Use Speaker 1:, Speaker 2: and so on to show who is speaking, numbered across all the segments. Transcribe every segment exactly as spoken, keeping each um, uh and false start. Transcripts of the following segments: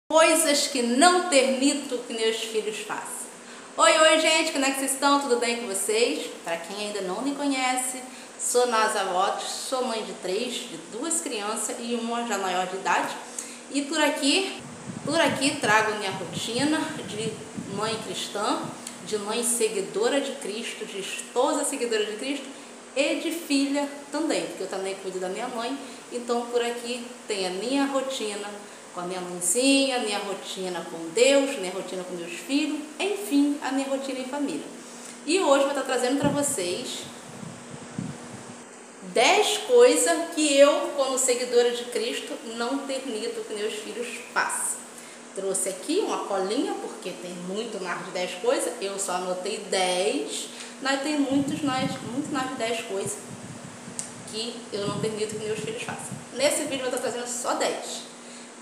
Speaker 1: Coisas que não permito que meus filhos façam. Oi, oi gente, como é que vocês estão? Tudo bem com vocês? Para quem ainda não me conhece, sou Nasa Lopes, sou mãe de três, de duas crianças e uma já maior de idade. E por aqui, por aqui trago minha rotina de mãe cristã, de mãe seguidora de Cristo, de esposa seguidora de Cristo e de filha também, porque eu também cuido da minha mãe. Então por aqui tem a minha rotina com a minha mãezinha, a minha rotina com Deus, minha rotina com meus filhos, enfim, a minha rotina em família. E hoje eu vou estar trazendo para vocês dez coisas que eu, como seguidora de Cristo, não permito que meus filhos façam. Trouxe aqui uma colinha, porque tem muito mais de dez coisas, eu só anotei dez, mas tem muitos mais, muito mais de dez coisas que eu não permito que meus filhos façam. Nesse vídeo eu vou estar trazendo só dez.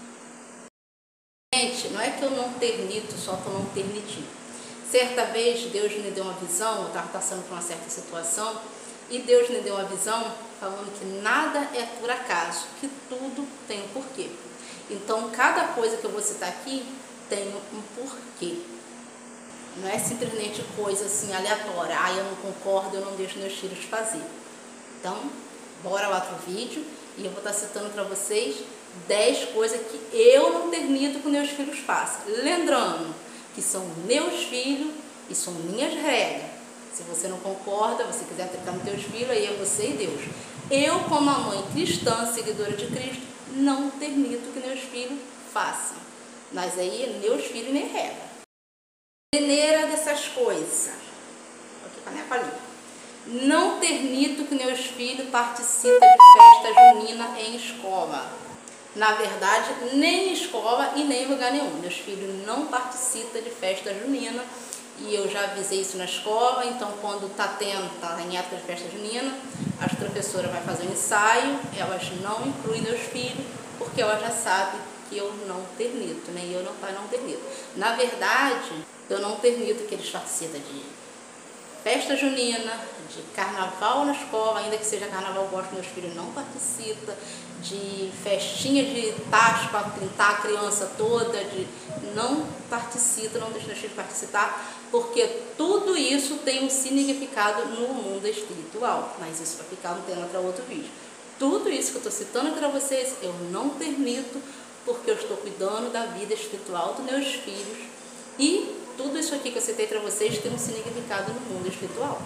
Speaker 1: Gente, não é que eu não permito, só que eu não permiti. Certa vez Deus me deu uma visão, eu estava passando por uma certa situação, e Deus me deu uma visão falando que nada é por acaso, que tudo tem um porquê. Então, cada coisa que eu vou citar aqui tem um porquê. Não é simplesmente coisa assim aleatória, ah, eu não concordo, eu não deixo meus filhos fazer. Então, bora lá pro vídeo e eu vou estar citando para vocês dez coisas que eu não permito que meus filhos façam. Lembrando que são meus filhos e são minhas regras. Se você não concorda, você quiser tricar nos teus filhos, aí é você e Deus. Eu, como a mãe cristã, seguidora de Cristo, não permito que meus filhos façam. Mas aí é meus filhos nem regra. Primeira dessas coisas, aqui com a minha palhinha. Não permito que meus filhos participem de festa junina em escola. Na verdade, nem em escola e nem em lugar nenhum. Meus filhos não participam de festa junina e eu já avisei isso na escola. Então, quando está tendo, está em época de festa junina, as professoras vão fazer um ensaio, elas não incluem meus filhos, porque elas já sabem que eu não permito, nem eu não, pai, não permito. Na verdade, eu não permito que eles participem de festa junina, de carnaval na escola, ainda que seja carnaval, eu gosto, meus filhos não participam, de festinha de tacho para pintar a criança toda, de não participa, não deixa meus filhos participar, porque tudo isso tem um significado no mundo espiritual, mas isso vai ficar um tema para outro vídeo. Tudo isso que eu estou citando para vocês, eu não permito, porque eu estou cuidando da vida espiritual dos meus filhos e tudo isso aqui que eu citei para vocês tem um significado no mundo espiritual.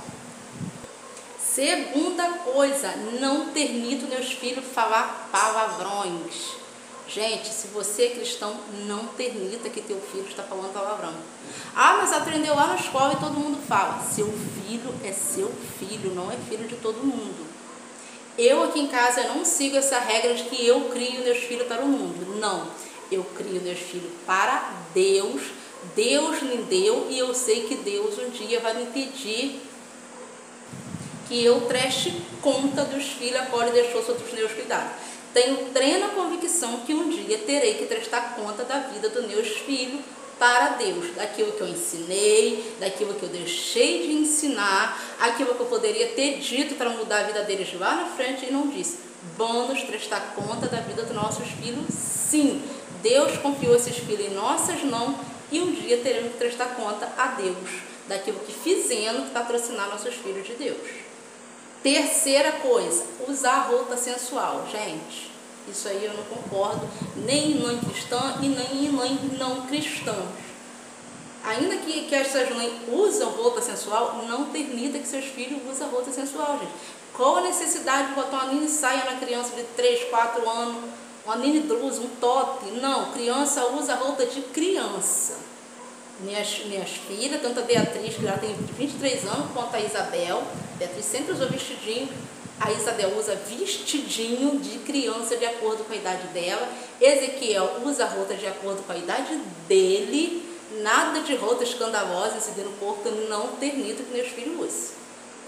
Speaker 1: Segunda coisa, não permito meus filhos falar palavrões. Gente, se você é cristão, não permita que teu filho está falando palavrão. Ah, mas aprendeu lá na escola e todo mundo fala. Seu filho é seu filho, não é filho de todo mundo. Eu aqui em casa não sigo essa regra de que eu crio meus filhos para o mundo. Não, eu crio meus filhos para Deus. Deus me deu e eu sei que Deus um dia vai me pedir que eu preste conta dos filhos a qual Ele deixou sob os meus cuidados. Tenho plena convicção que um dia terei que prestar conta da vida dos meus filhos para Deus, daquilo que eu ensinei, daquilo que eu deixei de ensinar, aquilo que eu poderia ter dito para mudar a vida deles lá na frente e não disse. Vamos prestar conta da vida dos nossos filhos, sim. Deus confiou esses filhos em nossas mãos e um dia teremos que prestar conta a Deus daquilo que fizemos para patrocinar nossos filhos de Deus. Terceira coisa, usar roupa sensual. Gente, isso aí eu não concordo, nem em mãe cristã e nem em mãe não cristãs. Ainda que, que essas mães usam roupa sensual, não permita que seus filhos usem roupa sensual, gente. Qual a necessidade de botar uma mini saia na criança de três, quatro anos? Uma mini blusa, um top? Não, criança usa roupa de criança. Minhas, minhas filhas, tanto a Beatriz, que já tem vinte e três anos, quanto a Isabel. Beatriz sempre usou vestidinho, a Isabel usa vestidinho de criança de acordo com a idade dela. Ezequiel usa roupa de acordo com a idade dele. Nada de roupa escandalosa, exibindo o corpo, eu não permito que meus filhos usem.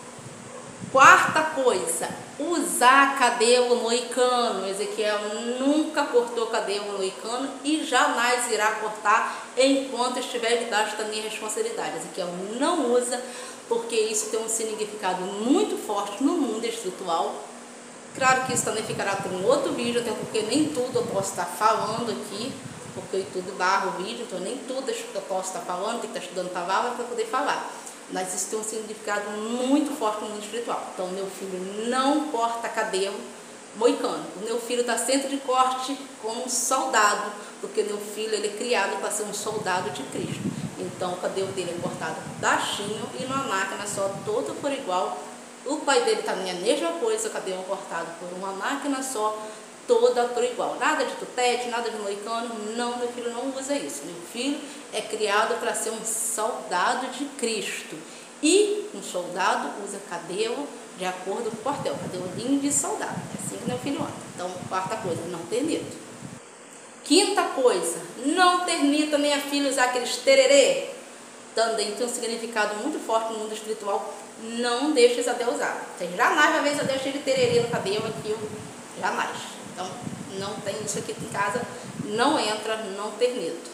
Speaker 1: Quarta coisa, usar cabelo moicano. Ezequiel nunca cortou cabelo moicano e jamais irá cortar enquanto estiver debaixo da minha responsabilidade. Ezequiel não usa, porque isso tem um significado muito forte no mundo espiritual. Claro que isso também ficará para um outro vídeo, até porque nem tudo eu posso estar falando aqui, porque eu estudo barro, vídeo, então nem tudo eu posso estar falando, tem que estar estudando palavra para poder falar. Mas isso tem um significado muito forte no mundo espiritual. Então, meu filho não corta cabelo moicano. O meu filho está sempre de corte como um soldado, porque meu filho ele é criado para ser um soldado de Cristo. Então, o cabelo dele é cortado baixinho e numa máquina só, todo por igual. O pai dele também é a mesma coisa, o cabelo cortado por uma máquina só, toda por igual. Nada de tutete, nada de moicano. Não, meu filho não usa isso. Meu filho é criado para ser um soldado de Cristo. E um soldado usa cabelo de acordo com o quartel, cabelinho de soldado. É assim que meu filho anda. Então, quarta coisa, não ternito. Quinta coisa, não ternita minha filha usar aqueles tererê. Também tem um significado muito forte no mundo espiritual. Não deixa Isabel usar. Você jamais vai ver Isabel cheia de tererê no cabelo aqui, jamais. Então, não tem isso aqui em casa, não entra, não ternito.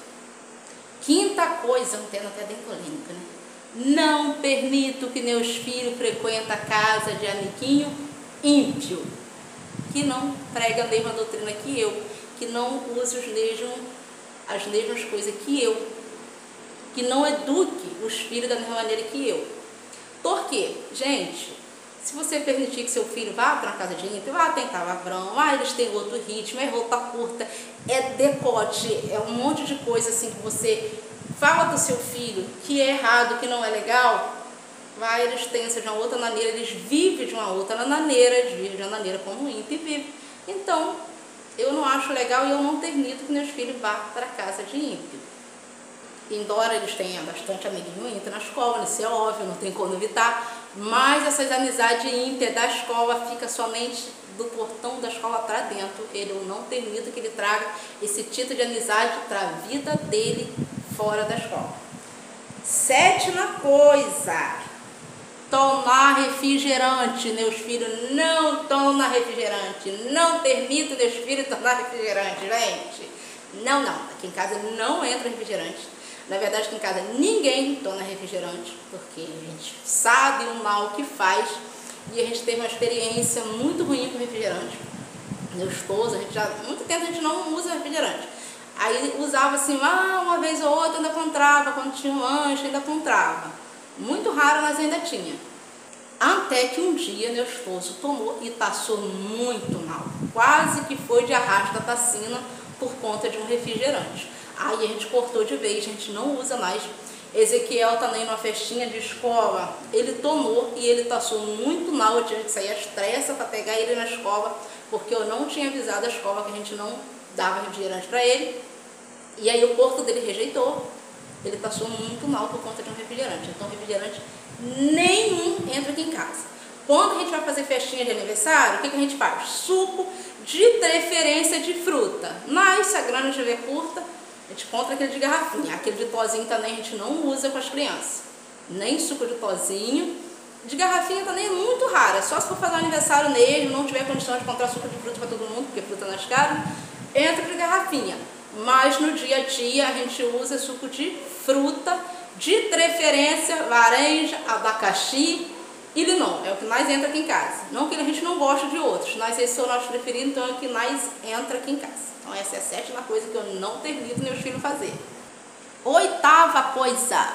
Speaker 1: Quinta coisa, um tema até bem polêmico, né? Não permito que meus filhos frequentem a casa de amiguinho ímpio, que não prega a mesma doutrina que eu, que não use os mesmos, as mesmas coisas que eu, que não eduque os filhos da mesma maneira que eu. Por quê? Gente, se você permitir que seu filho vá para uma casa de ímpio, vá tentar lavrão, ah, eles têm outro ritmo, é roupa curta, é decote, é um monte de coisa assim que você fala do seu filho que é errado, que não é legal, vai, eles têm de uma outra maneira, eles vivem de uma outra maneira, eles vivem de uma maneira como o ímpio vive. Então, eu não acho legal e eu não permito que meus filhos vá para a casa de ímpio. Embora eles tenham bastante amiguinho ímpio na escola, isso é óbvio, não tem como evitar, mas essas amizades ímpias da escola fica somente do portão da escola para dentro. Ele, eu não permito que ele traga esse tipo de amizade para a vida dele fora da escola. Sétima coisa, tomar refrigerante. Meus filhos não tomam refrigerante, não permito meus filhos tomar refrigerante, gente. Não, não, aqui em casa não entra refrigerante. Na verdade, aqui em casa ninguém toma refrigerante, porque a gente sabe o mal que faz e a gente teve uma experiência muito ruim com refrigerante. Meu esposo, a gente já, há muito tempo a gente não usa refrigerante. Aí usava assim, ah, uma vez ou outra ainda comprava, quando tinha um lanche ainda comprava. Muito raro, mas ainda tinha. Até que um dia meu esposo tomou e passou muito mal. Quase que foi de arrasto da tacina por conta de um refrigerante. Aí a gente cortou de vez, a gente não usa mais. Ezequiel também numa festinha de escola, ele tomou e ele passou muito mal. Eu tive que sair às pressas para pegar ele na escola, porque eu não tinha avisado a escola que a gente não dava refrigerante para ele. E aí o corpo dele rejeitou, ele passou muito mal por conta de um refrigerante. Então refrigerante nenhum entra aqui em casa. Quando a gente vai fazer festinha de aniversário, o que, que a gente faz? Suco de preferência de fruta. Mas se a grana estiver curta, a gente compra aquele de garrafinha. Aquele de pozinho também a gente não usa com as crianças. Nem suco de pozinho. De garrafinha também é muito raro. É só se for fazer um aniversário mesmo, não tiver condição de comprar suco de fruta para todo mundo, porque fruta não é caro, entra de garrafinha. Mas no dia a dia a gente usa suco de fruta, de preferência laranja, abacaxi e limão. É o que mais entra aqui em casa. Não que a gente não goste de outros, mas esse é o nosso preferido, então é o que mais entra aqui em casa. Então essa é a sétima coisa que eu não permito meus filhos fazer. Oitava coisa,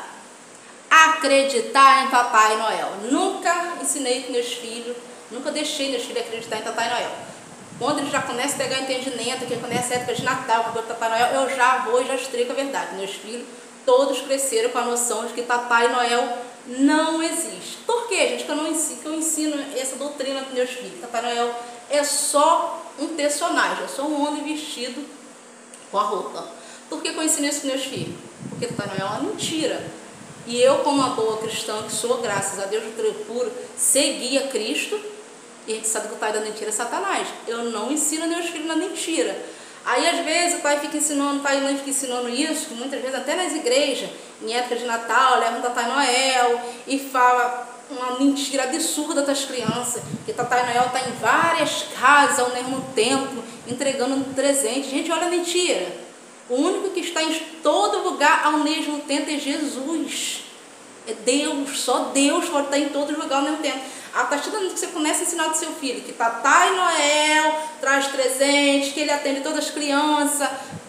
Speaker 1: acreditar em Papai Noel. Nunca ensinei para meus filhos, nunca deixei meus filhos acreditar em Papai Noel. Quando eles já começam a pegar entendimento, que começa a época de Natal, com o Papai Noel, eu já vou e já explico a verdade. Meus filhos todos cresceram com a noção de que Papai Noel não existe. Por quê, gente? Que eu não ensino, que eu ensino essa doutrina para meus filhos. Papai Noel é só um personagem, é só um homem vestido com a roupa. Por que eu ensino isso para meus filhos? Porque Papai Noel é uma mentira. E eu, como uma boa cristã que sou, graças a Deus, do puro, seguia Cristo, e a gente sabe que o pai da mentira é Satanás. Eu não ensino meus filhos na mentira. Aí, às vezes, o pai fica ensinando, o pai e a mãe fica ensinando isso, muitas vezes até nas igrejas, em época de Natal, levam o Papai Noel e fala uma mentira absurda das crianças, que Papai Noel está em várias casas ao mesmo tempo, entregando um presente. Gente, olha a mentira. O único que está em todo lugar ao mesmo tempo é Jesus. É Deus, só Deus pode estar em todo lugar ao mesmo tempo. A partir do momento que você começa a ensinar do seu filho que Papai Noel traz presentes, que ele atende todas as crianças,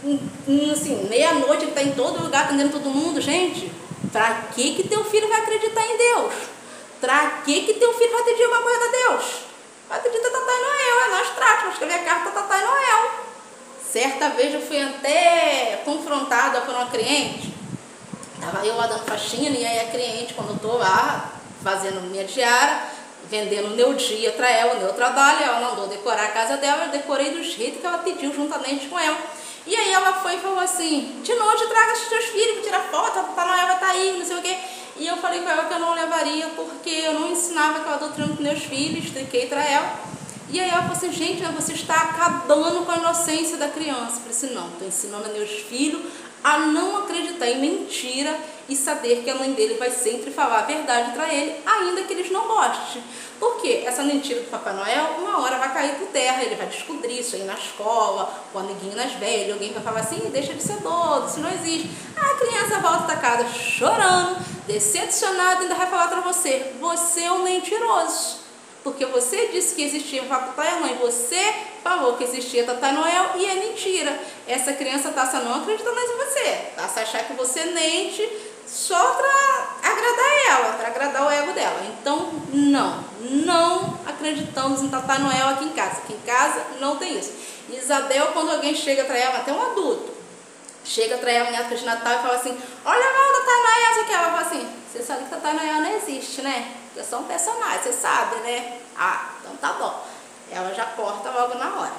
Speaker 1: assim, meia-noite ele está em todo lugar atendendo todo mundo. Gente, para que que teu filho vai acreditar em Deus? Para que que teu filho vai pedir uma coisa a Deus? Vai pedir a Papai Noel, é nós tratamos, escrever a carta para Papai Noel. Certa vez eu fui até confrontada por uma cliente, estava eu lá dando faxina, e aí a cliente, quando eu estou lá fazendo minha diária, vendendo o meu dia para ela, o meu trabalho, ela mandou decorar a casa dela, eu decorei do jeito que ela pediu juntamente com ela. E aí ela foi e falou assim, de noite traga os teus filhos, tira foto, a Papai Noel vai estar aí, não sei o quê. E eu falei com ela que eu não levaria, porque eu não ensinava aquela doutrina para meus filhos, expliquei para ela. E aí ela falou assim, gente, você está acabando com a inocência da criança. Eu falei assim, não, estou ensinando a meus filhos a não acreditar em mentira e saber que a mãe dele vai sempre falar a verdade para ele, ainda que eles não gostem. Porque essa mentira do Papai Noel, uma hora vai cair por terra, ele vai descobrir isso aí na escola, com o amiguinho nas velhas, alguém vai falar assim, deixa de ser doido, isso não existe. A criança volta da casa chorando, decepcionada, ainda vai falar para você, você é um mentiroso. Porque você disse que existia o Papai e a Mãe, você falou que existia Papai Noel e é mentira. Essa criança está não acreditando mais em você, está a achar que você mente só para agradar ela, para agradar o ego dela. Então, não, não acreditamos em Papai Noel aqui em casa. Aqui em casa não tem isso. Isabel, quando alguém chega para ela, até um adulto, chega para ela em época de Natal e fala assim, olha lá o Papai Noel, que ela fala assim, você sabe que Papai Noel não existe, né? É só um personagem, você sabe, né? Ah, então tá bom. Ela já corta logo na hora.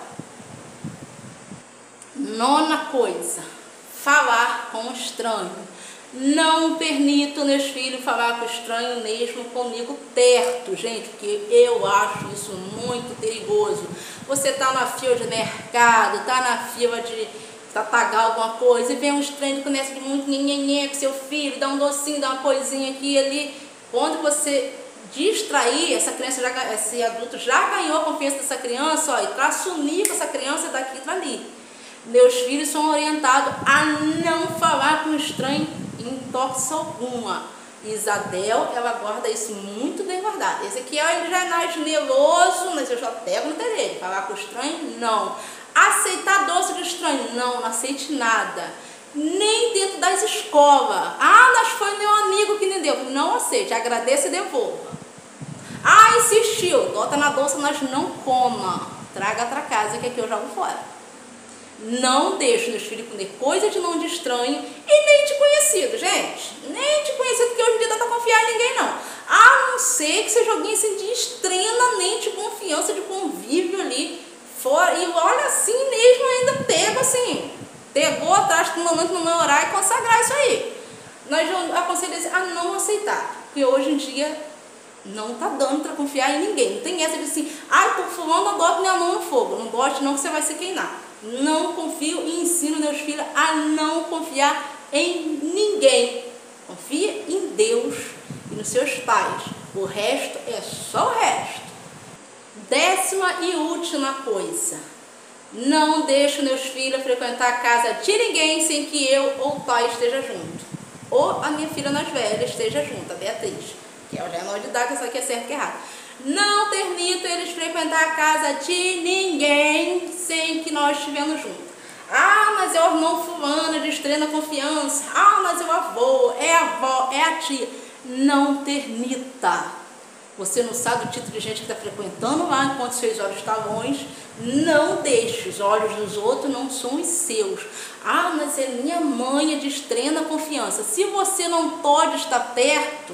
Speaker 1: Nona coisa, falar com o estranho. Não permito meus filhos falar com o estranho mesmo comigo perto, gente, porque eu acho isso muito perigoso. Você tá na fila de mercado, tá na fila de para pagar alguma coisa e vem um estranho que começa de muito nhenhenhê com seu filho, dá um docinho, dá uma coisinha aqui e ali. Quando você distrair, essa criança, já, esse adulto já ganhou a confiança dessa criança, ó, e para assumir com essa criança daqui para ali. Meus filhos são orientados a não falar com o estranho em hipótese alguma. Isabel, ela guarda isso muito bem guardado. Esse aqui ele já é mais meloso, mas eu já pego no pé dele. Falar com o estranho, não. Aceitar doce do estranho, não, não aceite nada. Nem dentro das escolas. Ah, mas foi meu amigo que me deu. Não aceite, agradeça e devolva. Ah, insistiu, bota na doce, mas não coma. Traga para casa, que aqui eu jogo fora. Não deixe meus filhos comer coisa de mão de estranho e nem de conhecido, gente. Nem de conhecido, porque hoje em dia não dá para confiar em ninguém, não. A não ser que seja alguém assim, de extremamente confiança, de convívio ali fora. E olha, assim mesmo, ainda pega assim. Pegou atrás do momento no meu horário e consagrar isso aí. Nós aconselhamos a não aceitar, porque hoje em dia não tá dando para confiar em ninguém. Não tem essa de assim, ai, tô fulano, eu boto minha mão no fogo. Não gosto não, que você vai se queimar. Não confio e ensino meus filhos a não confiar em ninguém. Confia em Deus e nos seus pais. O resto é só o resto. Décima e última coisa. Não deixo meus filhos frequentar a casa de ninguém sem que eu ou o pai esteja junto. Ou a minha filha mais velha esteja junto, a Beatriz, que ela já é menor de idade, só que é certo que é errado. Não permito eles frequentar a casa de ninguém sem que nós estivermos juntos. Ah, mas é o irmão fulano de extrema confiança. Ah, mas é o avô, é a avó, é a tia. Não permita. Você não sabe o tipo de gente que está frequentando lá enquanto seus olhos estão longe. Não deixe. Os olhos dos outros não são os seus. Ah, mas é minha mãe, é de extrema confiança. Se você não pode estar perto,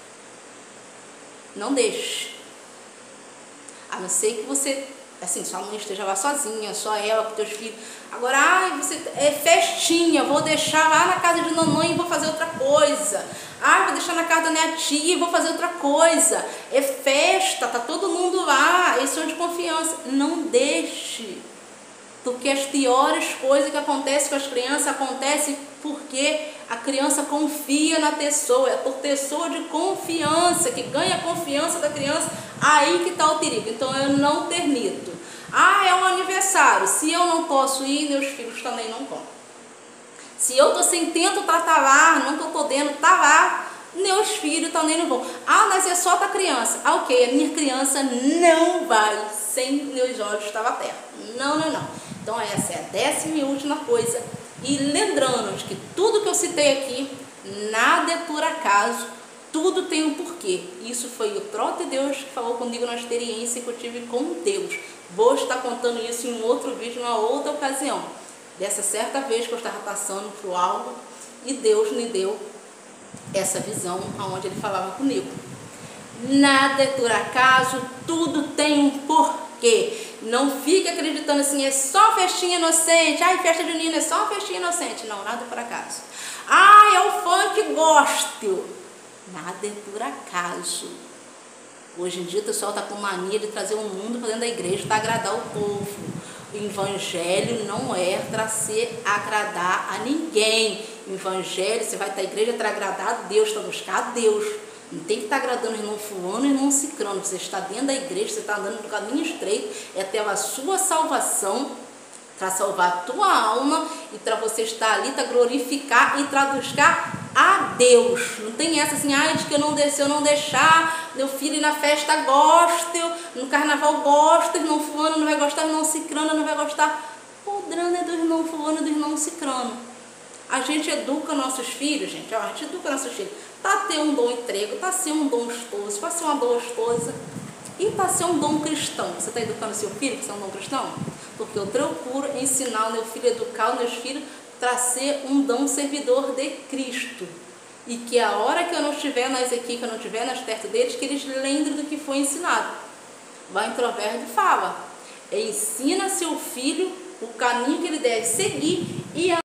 Speaker 1: não deixe. A não ser que você, assim, sua mãe esteja lá sozinha, só ela com teus filhos. Agora, ah, você, é festinha, vou deixar lá na casa de mamãe e vou fazer outra coisa. Ah, vou deixar na casa da minha tia e vou fazer outra coisa. É festa, tá todo mundo lá, eles são de confiança. Não deixe. Porque as piores coisas que acontecem com as crianças acontecem porque a criança confia na pessoa, é por pessoa de confiança, que ganha a confiança da criança, aí que está o perigo. Então eu não permito. Ah, é um aniversário, se eu não posso ir, meus filhos também não vão. Se eu estou sem tempo para estar lá, não estou podendo estar lá, meus filhos também não vão. Ah, mas é só para criança. Ah, ok, a minha criança não vai sem meus olhos estar perto. Não, não, não. Então essa é a décima e última coisa. E lembrando de que tudo que eu citei aqui, nada é por acaso, tudo tem um porquê. Isso foi o próprio Deus que falou comigo na experiência que eu tive com Deus. Vou estar contando isso em um outro vídeo, numa outra ocasião. Dessa certa vez que eu estava passando por algo e Deus me deu essa visão onde Ele falava comigo. Nada é por acaso, tudo tem um porquê. Não fique acreditando assim, é só festinha inocente. Ai, festa junina é só festinha inocente. Não, nada é por acaso. Ah, é o funk gospel. Nada é por acaso. Hoje em dia o pessoal está com mania de trazer o mundo para dentro da igreja para agradar o povo. O evangelho não é para ser agradar a ninguém. O evangelho, você vai estar à igreja para agradar a Deus, para buscar a Deus. Não tem que estar agradando o irmão fulano e irmão cicrano. Você está dentro da igreja, você está andando no caminho estreito, é até a sua salvação, para salvar a tua alma e para você estar ali, para glorificar e para buscar a Deus. Não tem essa assim, ai, de que eu não descer, eu não deixar meu filho ir na festa gospel, no carnaval gospel, irmão fulano não vai gostar, irmão cicrano não vai gostar. Podrando é do irmão fulano e do irmão cicrano. A gente educa nossos filhos, gente, ó, a gente educa nossos filhos para ter um dom entrego, para ser um dom esposo, para ser uma boa esposa e para ser um dom cristão. Você está educando seu filho para ser um dom cristão? Porque eu procuro ensinar o meu filho, educar os meus filhos para ser um dom servidor de Cristo. E que a hora que eu não estiver nas aqui, que eu não estiver nas perto deles, que eles lembrem do que foi ensinado. Vai em Provérbio e fala, ensina seu filho o caminho que ele deve seguir e a